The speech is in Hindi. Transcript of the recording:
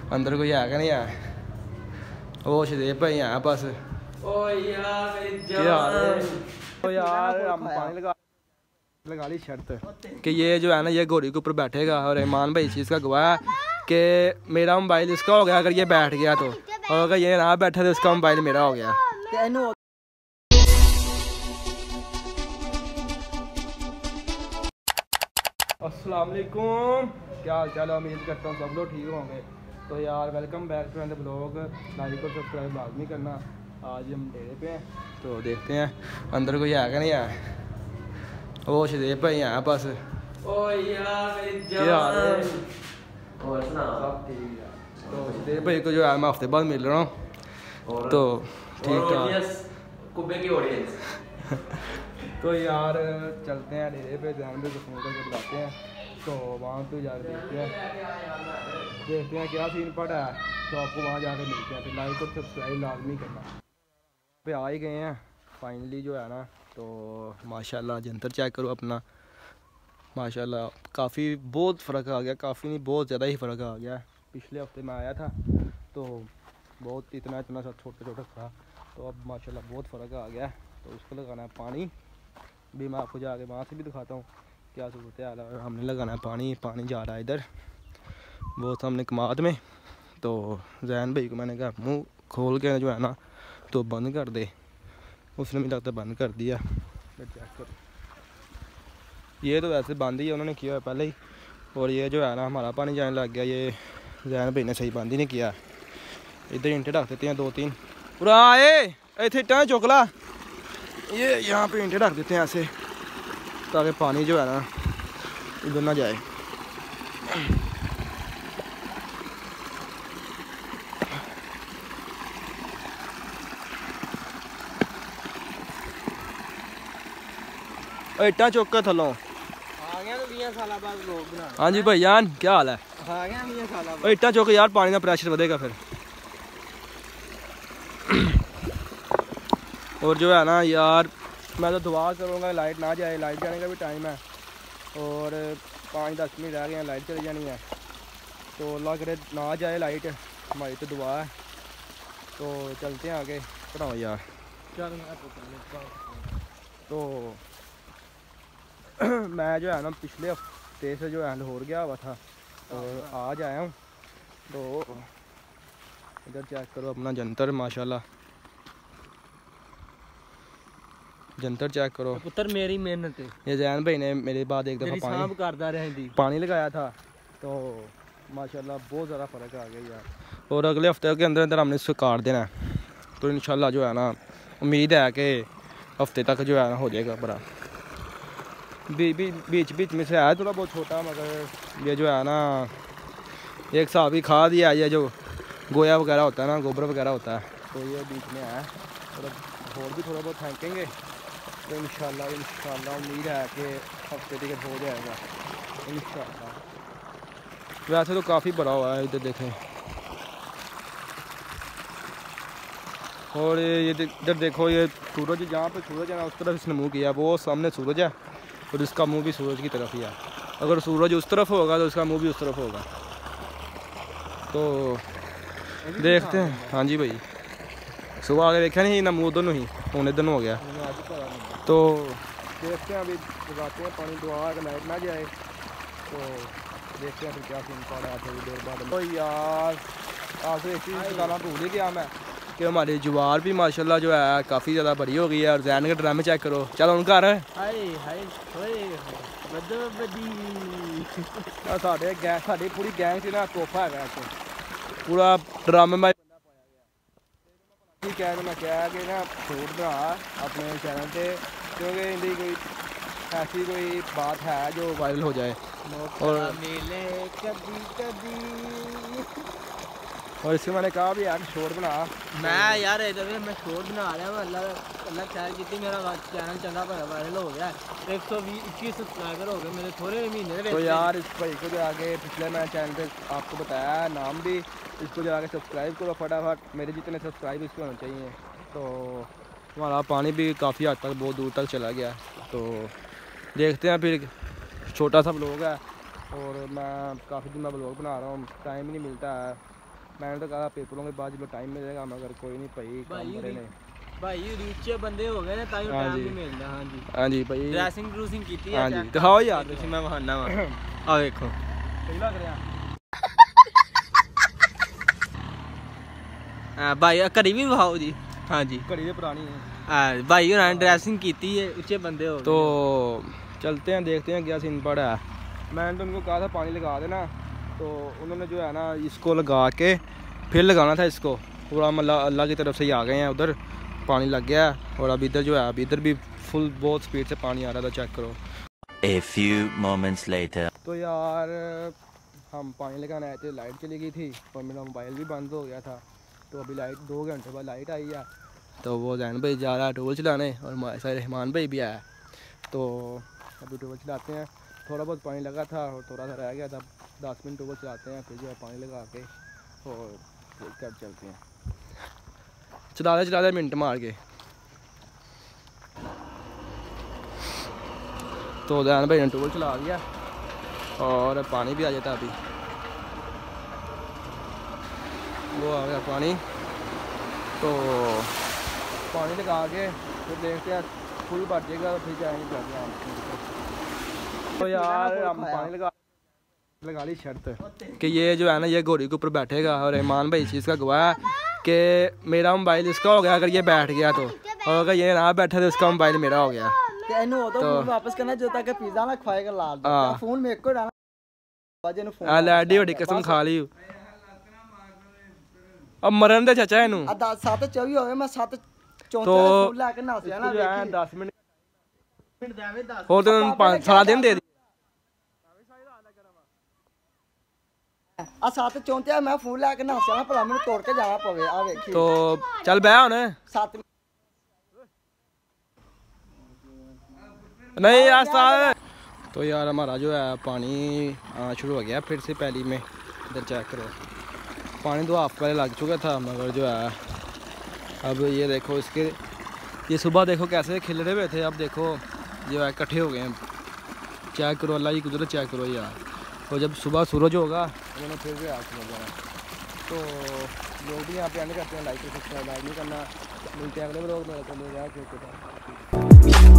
अंदर कोई है कि नहीं है? वो शदेब भाई हैं बस। ओ यार हम पानी लगा ली शर्त कि ये जो है ना, ये घोड़ी के ऊपर बैठेगा। और ईमान भाई इस चीज़ का गवाह है कि मेरा मोबाइल इसका हो गया अगर ये बैठ गया तो, और अगर ये ना बैठा तो इसका मोबाइल मेरा हो गया। अस्सलाम वालेकुम, क्या हाल चाल है? उम्मीद करता हूँ सब लोग ठीक होंगे। तो यार welcome back to the blog. Like और सब्सक्राइब लाजमी करना। आज हम डेरे पे हैं तो देखते हैं अंदर कोई है कि नहीं है। वो शदेब भाई हैं बस। ओ यार क्या हाल है? और सुना सब ठीक है। तो शदेब भाई को जो है मैं हफ्ते बाद मिल रहा हूँ तो ठीक ठाक। कुब्बे की ऑडियंस तो यार चलते हैं डेरे पे, ध्यान पे फोन करके बुलाते हैं तो वहाँ पे जाकर देखते हैं क्या सीन पड़ा है। तो आपको वहाँ जाकर मिलते हैं। फिर लाइक और सब्सक्राइब लाजमी करना। पे आ ही गए हैं फाइनली जो है ना। तो माशाल्लाह जंतर चेक करो अपना, माशाल्लाह काफ़ी बहुत फ़र्क आ गया। काफ़ी नहीं, बहुत ज़्यादा ही फ़र्क आ गया। पिछले हफ्ते मैं आया था तो बहुत इतना सा छोटा था, तो अब माशाल्लाह बहुत फ़र्क आ गया। तो उसको लगाना है पानी भी, मैं आपको जाके वहाँ से भी दिखाता हूँ क्या सूरत हाल है। हमने लगाना है पानी जा रहा है इधर वो सामने कमाद में। तो जैन भाई को मैंने कहा मुँह खोल के जो है ना तो बंद कर दे, उसने भी लगता बंद कर दिया। ये तो वैसे बंद ही है, उन्होंने किया है पहले ही। और ये जो है ना हमारा पानी जाने लग गया। ये जैन भाई ने सही बंद ही नहीं किया। इधर ईंटें रख देते हैं 2-3 पूरा आए इतने इट्टा चुकला, ये यहाँ पे ईंटें रख देते हैं ऐसे ताकि पानी जो है ना इधर ना जाए। इट्टा चुक के थलों आ गया तो 20 साल बाद लोग बना। हाँ जी भाईजान क्या हाल है? आ गया 20 साल बाद। इट्टा चुक यार, पानी का प्रेशर बढ़ेगा फिर। और जो है ना यार मैं तो दुआ करूँगा लाइट ना जाए। लाइट जाने का भी टाइम है और 5-10 मिनट रह गए हैं, लाइट चली जानी है। तो अल्लाह करे ना जाए लाइट, हमारी तो दुआ है। तो चलते हैं आगे पढ़ाओ यार। तो मैं जो है ना पिछले हफ्ते से जो है लाहौर गया हुआ था और आज आया हूँ। तो इधर चेक करो अपना जंतर, माशाल्लाह जंतर चेक करो। पुत्र मेरी मेहनत है। ये जैन भाई ने मेरे बाद एक दफ़ा पानी लगाया था तो माशाल्लाह बहुत ज़्यादा फ़र्क आ गया यार। और अगले हफ्ते के अंदर अंदर हमने इसको काट देना है। तो इंशाल्लाह जो है ना उम्मीद है कि हफ्ते तक जो है ना हो जाएगा बड़ा। बीच में से आया थोड़ा बहुत छोटा, मगर ये जो है ना एक हिसाब की खाद ही है, ये जो गोया वगैरह होता है ना, गोबर वगैरह होता है, तो ये बीच में आया। और भी थोड़ा बहुत फेंकेंगे तो इंशाल्लाह उम्मीद है कि हफ्ते तक हो जाएगा इंशाल्लाह। वैसे तो काफ़ी बड़ा हुआ है, इधर देखें। और ये इधर देखो, ये सूरज, जहाँ पे सूरज है ना उस तरफ इसने मुँह किया, वो सामने सूरज है और इसका मुंह भी सूरज की तरफ ही है। अगर सूरज उस तरफ होगा तो इसका मुंह भी उस तरफ होगा। तो देखते हैं। हाँ जी भाई, सुबह आगे देखा नहीं ना, मुँह दोनों ही पौने दिन हो गया। तो देखते हैं, अभी लगाते हैं पानी, दुआ अगर लाइट ना जाए तो देखते हैं फिर क्या सीन पड़ा है थोड़ी देर बाद। तो यार आज एक चीज़ बताना भूल ही गया मैं कि हमारी ज्वार भी माशाल्लाह जो है काफ़ी ज़्यादा बड़ी हो गई है। और जैन के ड्रामे चेक करो, चलो उनका रहा साड़ी पूरी गैंग से ना तोहफा है पूरा ड्रामे में कह मैं क्या कि ना छोड़ बना अपने चैनल पे, क्योंकि इनकी कोई ऐसी कोई बात है जो वायरल हो जाए। और मिले कभी कभी। और इससे मैंने कहा भी यार शोर बना। मैं यार इधर मैं शोर बना रहा हूँ। अल्लाह खैर की मेरा चैनल चंगा वायरल हो गया। 121 सब्सक्राइबर हो गए मेरे थोड़े महीने। तो यार इस भाई को जो आगे पिछले मैंने चैनल पे आपको बताया नाम भी, इसको जो आगे सब्सक्राइब करो फटाफट। मेरे जितने सब्सक्राइब इसको होने चाहिए। तो हमारा पानी भी काफ़ी हद तक बहुत दूर तक चला गया। तो देखते हैं, फिर छोटा सा ब्लॉग है और मैं काफ़ी दिन में ब्लॉग बना रहा हूँ, टाइम ही नहीं मिलता है। मैंने तो कहा पेपरों के बाद जब टाइम मिलेगा मगर कोई नहीं भाई काम करे ने भाई रीचे बंदे हो गए ने ताई टाइम नहीं मिलदा। हां जी हां जी भाई ड्रेसिंग ड्रूसिंग कीती है। हां जी दिखाओ यार देखो मैं बहाना वा आ देखो सही लग रहा हां भाई कड़ी भी दिखाओ जी। हां जी घड़ी तो पुरानी है। हां भाई उन्होंने ड्रेसिंग कीती है ऊंचे बंदे हो गए। तो चलते हैं देखते हैं क्या सीन पड़ा है। मैंने तो उनको कहा था पानी लगा देना तो उन्होंने जो है ना इसको लगा के फिर लगाना था इसको पूरा मतलब अल्लाह की तरफ से ही आ गए हैं उधर पानी लग गया है और अभी इधर जो है अभी इधर भी फुल बहुत स्पीड से पानी आ रहा था चेक करो। A few moments later. तो यार हम पानी लगाने आए थे लाइट चली गई थी और मेरा मोबाइल भी बंद हो गया था तो अभी लाइट 2 घंटे बाद लाइट आई है तो वो जैन भाई जा रहा है टूल चलाने और हमारे सारे रहमान भाई भी आया तो अभी टूल चलाते हैं। थोड़ा बहुत पानी लगा था और थोड़ा सा रह गया था 10 मिनट टूल चलाते हैं फिर जो है पानी लगा के और फिर चलते हैं चलाते मिनट मार के। तो जैन भाई ने टूल चला दिया और पानी भी आ जाता अभी वो आ गया पानी तो पानी लगा के फिर देखते हैं फुल भर जाएगा तो फिर जाएंगे घर। तो यार हम पानी लगा ली शर्त कि ये जो है ना ये घोड़ी के ऊपर बैठेगा और रहमान भाई इस चीज़ का गवाह है कि मेरा मोबाइल इसका हो गया अगर ये बैठ गया तो और अगर ये ना बैठा तो इसका मोबाइल मेरा हो गया। तो वापस करना जो तक पिज़्ज़ा ना खाएगा लाल दा फोन मेरे को डालना बाजे नु फोन लैडी बड़ी कसम खा ली अब मरन दे चाचा इनू 7:24 होवे मैं 7:34 तो फूल लाके नासिया ना 10 मिनट देवे 10 और तो सारा दिन दे दी आ 7:34 मैं फूल लाके नासिया ना भला मैंने तोड़ के जाना पवे आ देखी तो चल बह हुन 7 नहीं यार तो यार हमारा जो है पानी शुरू हो गया फिर से पहली में इधर चेक करो पानी तो हाफ पहले लग चुका था मगर जो है अब ये देखो इसके ये सुबह देखो कैसे खिल रहे हुए थे अब देखो जो है इकट्ठे हो गए हैं चेक करो अल्लाह की कुदरत चेक करो यार। तो जब सुबह सूरज होगा उन्होंने फिर भी आग लग जाना। तो लोग भी यहाँ पे आने करते हैं लाइक सब्सक्राइब नहीं करना। मिलते हैं अगले लोग मेरे को